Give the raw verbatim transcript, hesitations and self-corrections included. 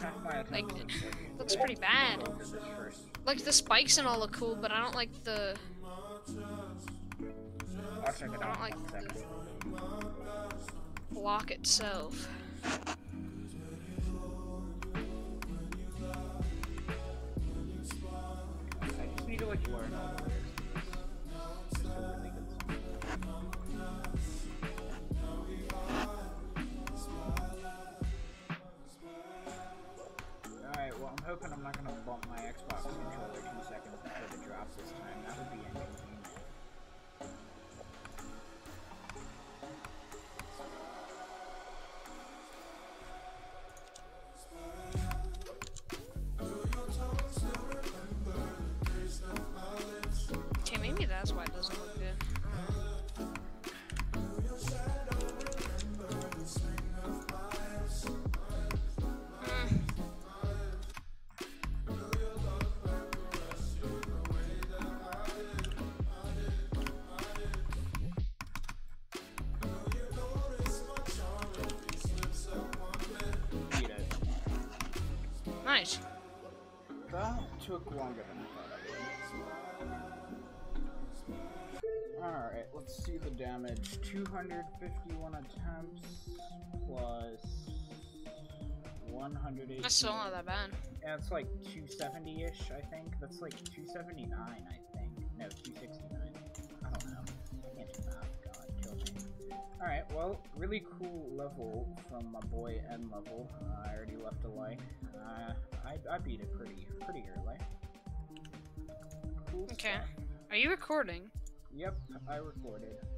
Like, looks pretty bad. Like, the spikes and all look cool, but I don't like the... I'll check it I out. don't like the block itself. I just need to like learn all the lyrics. It's a really good song. Alright, well I'm hoping I'm not gonna bump my Xbox controller two seconds before the drop this time. That would be inconvenient. Okay, maybe that's why it doesn't look good. Nice. That took longer than I thought it would. Alright, let's see the damage. two hundred fifty-one attempts plus one hundred eighty. That's still not that bad. Yeah, it's like two seventy-ish, I think. That's like two seventy-nine, I think. No, two sixty-nine. I don't know. I can't do math. God, kill me. Alright, well, really cool level from my boy Endlevel. Uh, I already left a like. Uh, I, I beat it pretty, pretty early. Cool Okay. stuff. Are you recording? Yep, I recorded.